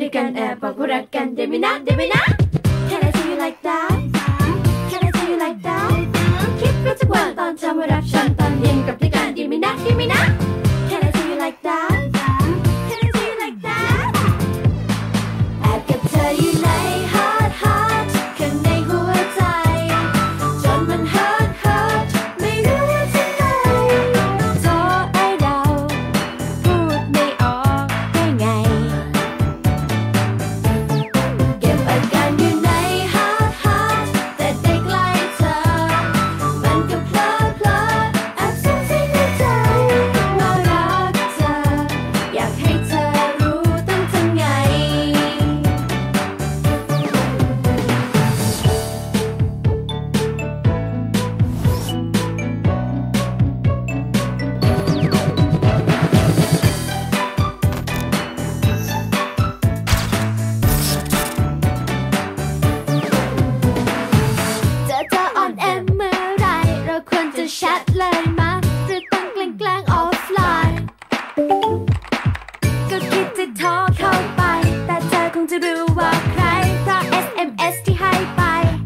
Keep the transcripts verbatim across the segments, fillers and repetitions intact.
ด้วยกันแอบบอกว่ารักกันได้ไหมนะได้ไหมนะ Can I tell you like that Can I tell you like that คิดว่าจะว่างตอนเช้ามารับฉันตอนเย็นกับด้วยกันดีไหมนะดีไหมนะ Can I tell you like that Can I tell you like that แอบกับเธออยู่ใน heart heart ข้างในหัวใจจนมัน hurt hurt ไม่รู้ว่าจะไงโทรไอ้เราพูดไม่ออกได้ไงเก็บอาการอยู่ใน heart heart แต่ได้ใกล้เธอมันก็เพลอเพลอแอบซ่อนสิ่งในใจว่ารักเธออยากให้เธอรู้ต้องทำไงจะเธออ่อนแอเมื่อไรเราควรจะแชทเลยมะหรือต้องแกล้งแกล้งออฟไลน์ก็คิดจะโทรเข้าไปแต่เธอคงจะรู้ว่าใครเพราะ เอส เอ็ม เอส ที่ให้ไป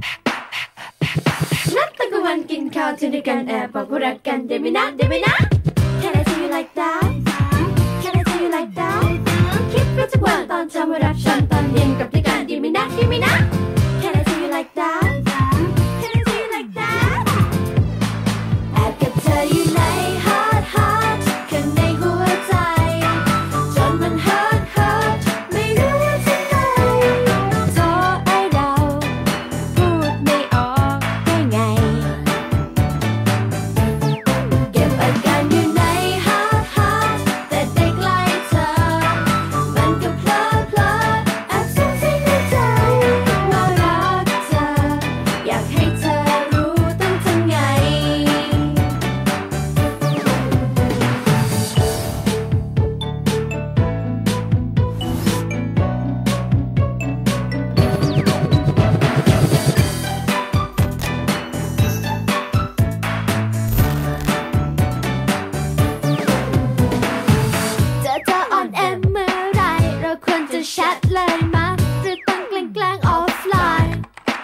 นัดตะกวันกินข้าวเที่ยวด้วยกันแอบบอกว่ารักกันได้ไหมนะได้ไหมนะ Can I tell you like that Can I tell you like that คิดว่าจะว่างตอนเช้ามารับฉันตอนเย็นกับด้วยกันดีไหมนะดีไหมนะ Can I tell you like that Can I tell you like that แอบกับเธออยู่ใน heart heart ข้างในหัวใจจนมัน hurt hurt ไม่รู้ว่าจะไงโทรไอ้เราพูดไม่ออกได้ไงเก็บอาการอยู่ใน heart heart แต่ได้ใกล้เธอมันก็เพลอเพลอแอบซ่อนสิ่งในใจว่ารักเธออยากให้เธอรู้ต้องทำไงจะเธออ่อนแอเมื่อไรเราควรจะแชทเลยมะหรือต้องแกล้งแกล้งออฟไลน์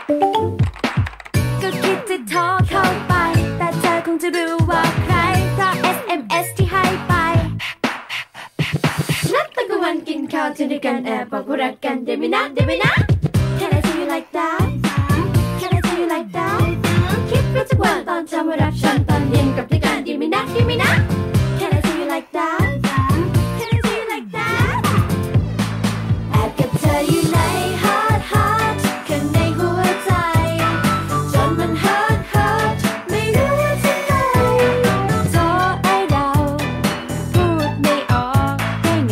ก็คิดจะโทรเข้าไปแต่เธอคงจะรู้ว่าใครเพราะ เอส เอ็ม เอส ที่ให้ไปนัดตะกวันกินข้าวเที่ยวด้วยกันแอบบอกว่ารักกันได้ไหมนะได้ไหมนะ Can I tell you like that Can I tell you like that คิดว่าจะว่างตอนเช้ามารับฉันตอนเย็นกับด้วยกันดีไหมนะดีไหมนะ Can I tell you like that Can I tell you like that แอบกับเธออยู่ใน heart heart ข้างในหัวใจจนมัน hurt hurt ไม่รู้ว่าจะไงโทรไอ้เราพูดไม่ออกได้ไง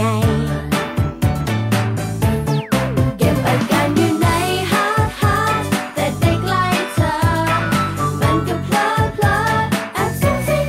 เก็บอาการอยู่ใน heart heart แต่ได้ใกล้เธอมันก็เพลอเพลอแอบซ่อนสิ่ง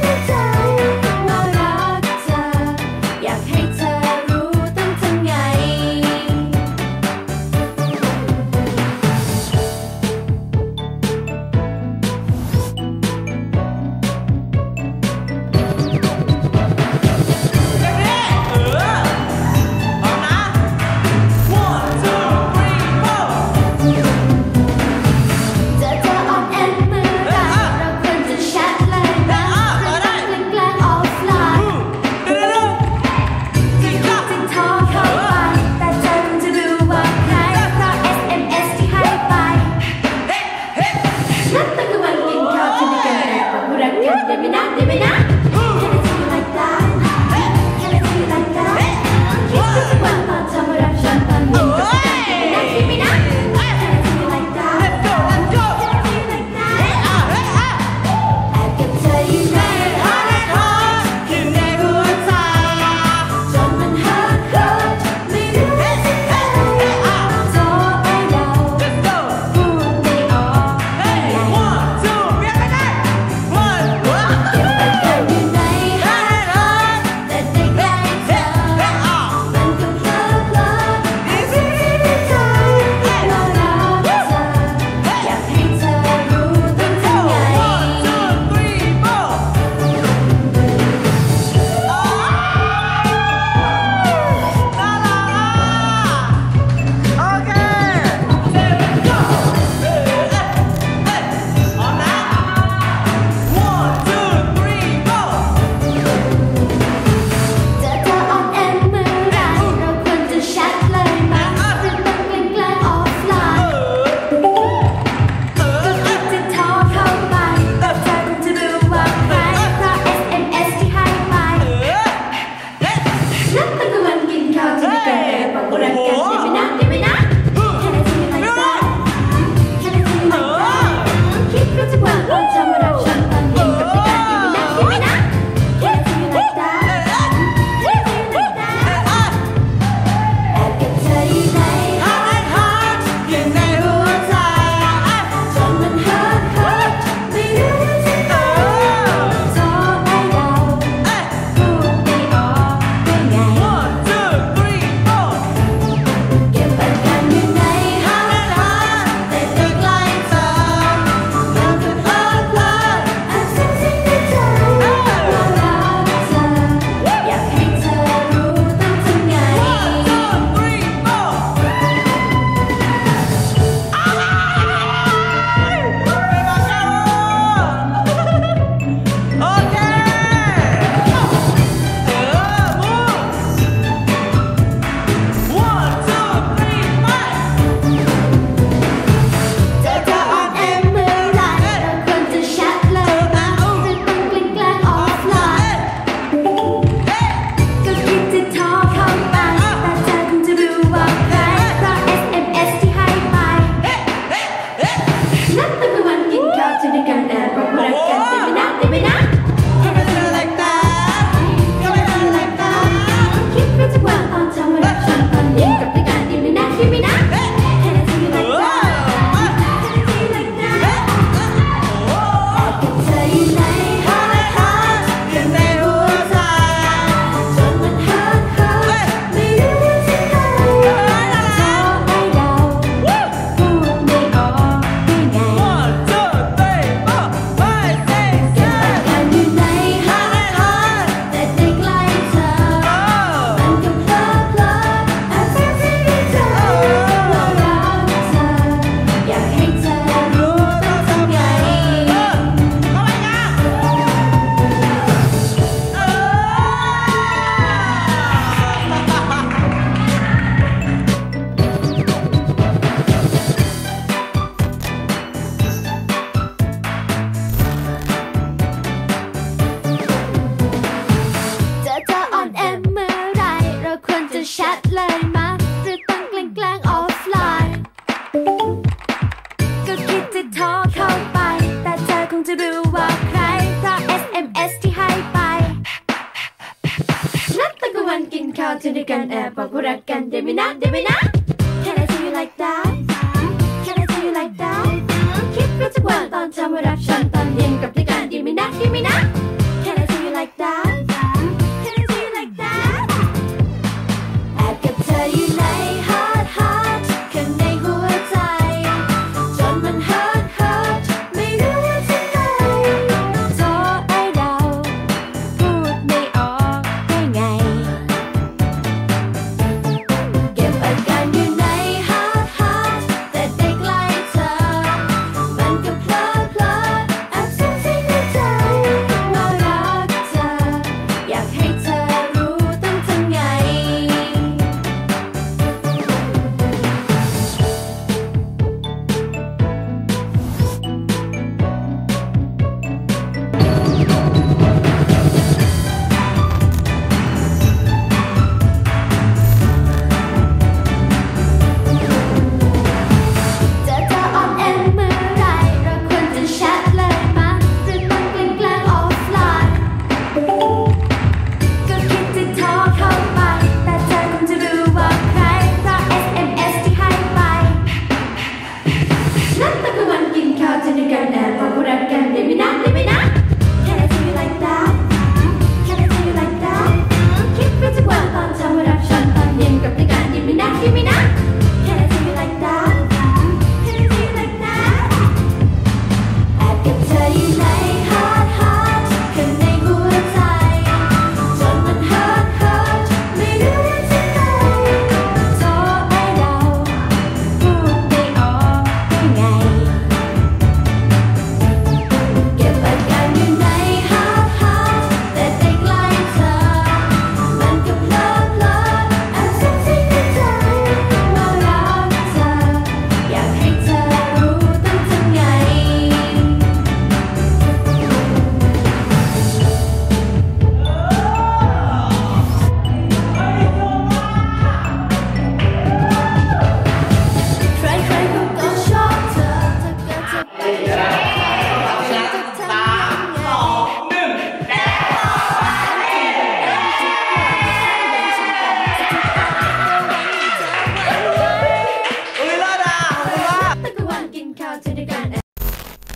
ที่ด้วยกันแอบบอกว่ารักกันได้ไหมนะได้ไหมนะ Can I tell you like that Can I tell you like that คิดไปทุกวันตอนเช้ามารับฉันตอนเย็นกับด้วยกันดีไหมนะดีไหมนะ